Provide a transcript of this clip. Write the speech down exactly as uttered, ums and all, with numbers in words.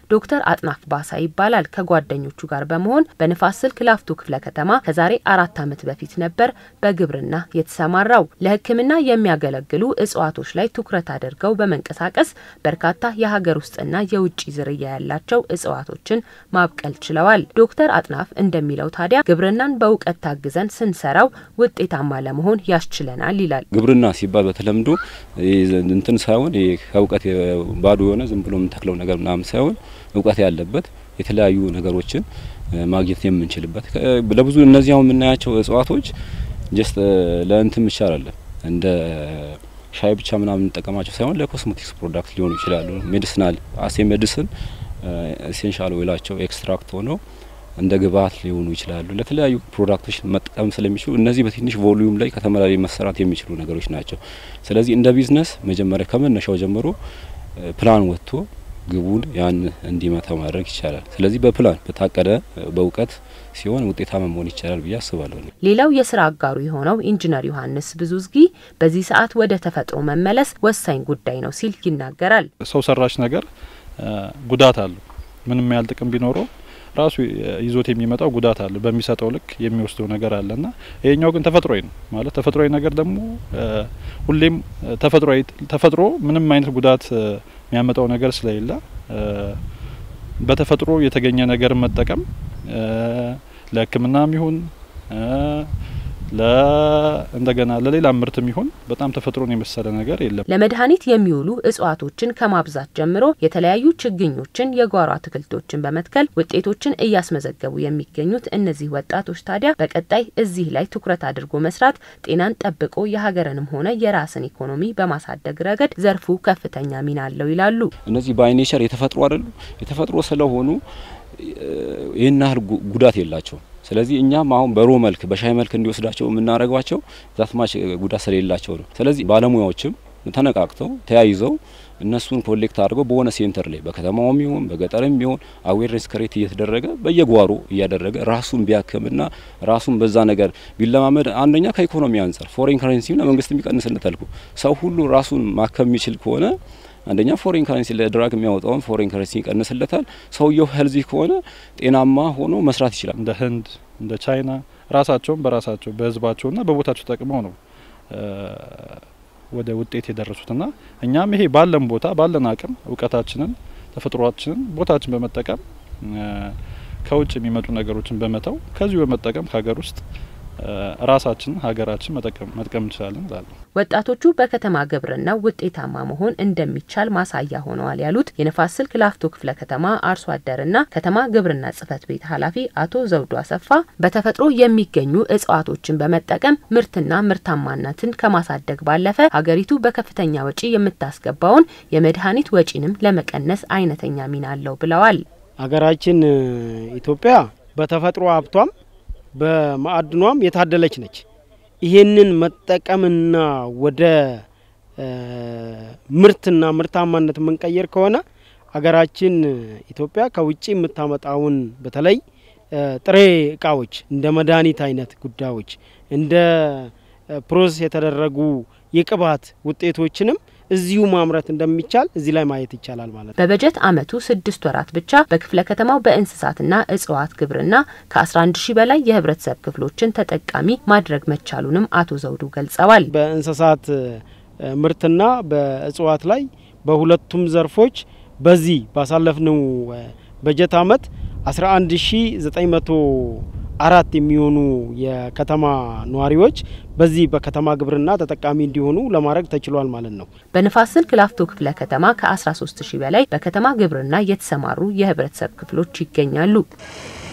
ዶክተር አጥናፍ ባሳ ይባላል። ከጓደኞቹ ጋር በመሆን በንፋስ ስልክ ላፍቶ ክፍለ ከተማ ከዛሬ አራት ዓመት በፊት ነበር በግብርና የተሰማራው። ለሕክምና የሚያገለግሉ እጽዋቶች ላይ ትኩረት አድርገው በመንቀሳቀስ በርካታ የሀገር ውስጥና የውጭ ዝርያ ያላቸው እጽዋቶችን ማብቀል ችለዋል። ዶክተር አጥናፍ እንደሚለው ታዲያ ግብርናን በእውቀት ታግዘን ስንሰራው ውጤታማ ለመሆን ያስችለናል ይላል። ግብርና ሲባል በተለምዶ እንትን ሳይሆን ከእውቀት ባዶ የሆነ ዝም ብሎ የምንተክለው ነገር ምናምን ሳይሆን እውቀት ያለበት የተለያዩ ነገሮችን ማግኘት የምንችልበት ለብዙ እነዚያው የምናያቸው እጽዋቶች ጀስት ለእንትን ብቻ አይደለም እንደ ሻይ ብቻ ምናምን እንጠቀማቸው ሳይሆን ለኮስሜቲክስ ፕሮዳክት ሊሆኑ ይችላሉ። ሜዲሲናል አሴ ሜዲሲን ኤሴንሻል ኦይላቸው ኤክስትራክት ሆኖ እንደ ግብአት ሊሆኑ ይችላሉ። ለተለያዩ ፕሮዳክቶች መጠቀም ስለሚችሉ እነዚህ በትንሽ ቮሊዩም ላይ ከተመራሪ መሰራት የሚችሉ ነገሮች ናቸው። ስለዚህ እንደ ቢዝነስ መጀመሪያ ከመነሻው ጀምሮ ፕላን ወጥቶ ግቡን ያን እንዲመታ ማድረግ ይቻላል። ስለዚህ በፕላን በታቀደ በእውቀት ሲሆን ውጤታማ መሆን ይቻላል ብዬ አስባለሁ። ሌላው የሥራ አጋሩ የሆነው ኢንጂነር ዮሐንስ ብዙዝጊ በዚህ ሰዓት ወደ ተፈጥሮ መመለስ ወሳኝ ጉዳይ ነው ሲል ይናገራል። ሰው ሰራሽ ነገር ጉዳት አለው። ምንም ያህል ጥቅም ቢኖረው ራሱ ይዞት የሚመጣው ጉዳት አለ። በሚሰጠው ልክ የሚወስደው ነገር አለና ይሄኛው ግን ተፈጥሮይ ነው ማለት ተፈጥሮይ ነገር ደግሞ ሁሌም ተፈጥሮይ ተፈጥሮ ምንም አይነት ጉዳት የሚያመጣው ነገር ስለሌለ በተፈጥሮ የተገኘ ነገር መጠቀም ለሕክምናም ይሁን ለእንደገና ለሌላ ምርትም ይሁን በጣም ተፈጥሮን የመሰለ ነገር የለም። ለመድኃኒት የሚውሉ እጽዋቶችን ከማብዛት ጀምሮ የተለያዩ ችግኞችን የጓሮ አትክልቶችን በመትከል ውጤቶችን እያስመዘገቡ የሚገኙት እነዚህ ወጣቶች ታዲያ በቀጣይ እዚህ ላይ ትኩረት አድርጎ መስራት ጤናን ጠብቆ የሀገርንም ሆነ የራስን ኢኮኖሚ በማሳደግ ረገድ ዘርፉ ከፍተኛ ሚና አለው ይላሉ። እነዚህ ባይኔቸር የተፈጥሮ አይደሉ የተፈጥሮ ስለሆኑ ይህናል ጉዳት የላቸው። ስለዚህ እኛም አሁን በሮ መልክ በሻይ መልክ እንዲወስዳቸው የምናረጋቸው ዛትማች ጉዳት ስለሌላቸው ነው። ስለዚህ ባለሙያዎችም ተነቃቅተው ተያይዘው እነሱን ኮሌክት አድርገው በሆነ ሴንተር ላይ በከተማውም ይሁን በገጠርም ይሁን አዌርነስ ክሬት እየተደረገ በየጓሮ እያደረገ ራሱን ቢያከምና ራሱን በዛ ነገር ቢለማመድ አንደኛ ከኢኮኖሚ አንፃር ፎሬን ከረንሲ ለመንግስት የሚቀንስልታል። ሰው ሁሉ ራሱን ማከም የሚችል ከሆነ አንደኛ ፎሬን ከረንሲ ለድራግ የሚያወጣውን ፎሬን ከረንሲ ይቀንስልታል። ሰውየው ሄልዚ ከሆነ ጤናማ ሆኖ መስራት ይችላል። እንደ ህንድ እንደ ቻይና ራሳቸው በራሳቸው በህዝባቸውና በቦታቸው ተጠቅመው ነው ወደ ውጤት የደረሱትና እኛም ይሄ ባለን ቦታ ባለን አቅም እውቀታችንን ተፈጥሯችንን ቦታችን በመጠቀም ከውጭ የሚመጡ ነገሮችን በመተው ከዚህ በመጠቀም ሀገር ውስጥ ራሳችን ሀገራችን መጠቀም መጥቀም እንችላለን ይላል። ወጣቶቹ በከተማ ግብርና ውጤታማ መሆን እንደሚቻል ማሳያ ሆነዋል ያሉት የንፋስ ስልክ ላፍቶ ክፍለ ከተማ አርሶ አደርና ከተማ ግብርና ጽፈት ቤት ኃላፊ አቶ ዘውዱ አሰፋ በተፈጥሮ የሚገኙ እጽዋቶችን በመጠቀም ምርትና ምርታማነትን ከማሳደግ ባለፈ ሀገሪቱ በከፍተኛ ወጪ የምታስገባውን የመድኃኒት ወጪንም ለመቀነስ አይነተኛ ሚና አለው ብለዋል። ሀገራችን ኢትዮጵያ በተፈጥሮ ሀብቷም በማዕድኗም የታደለች ነች። ይሄንን መጠቀምና ወደ ምርትና ምርታማነት መንቀየር ከሆነ ሀገራችን ኢትዮጵያ ከውጪ የምታመጣውን በተለይ ጥሬ እቃዎች እንደ መድኃኒት አይነት ጉዳዮች እንደ ፕሮሰስ የተደረጉ የቅባት ውጤቶችንም እዚሁ ማምረት እንደሚቻል እዚህ ላይ ማየት ይቻላል ማለት ነው። በበጀት አመቱ ስድስት ወራት ብቻ በክፍለ ከተማው በእንስሳትና እጽዋት ግብርና ከ11 ሺህ በላይ የህብረተሰብ ክፍሎችን ተጠቃሚ ማድረግ መቻሉንም አቶ ዘውዱ ገልጸዋል። በእንስሳት ምርትና በእጽዋት ላይ በሁለቱም ዘርፎች በዚህ ባሳለፍነው በጀት አመት አስራ አንድ ሺህ ዘጠኝ መቶ አራት የሚሆኑ የከተማ ነዋሪዎች በዚህ በከተማ ግብርና ተጠቃሚ እንዲሆኑ ለማድረግ ተችሏል ማለት ነው። በንፋስ ስልክ ላፍቶ ክፍለ ከተማ ከ13 ሺህ በላይ በከተማ ግብርና የተሰማሩ የህብረተሰብ ክፍሎች ይገኛሉ።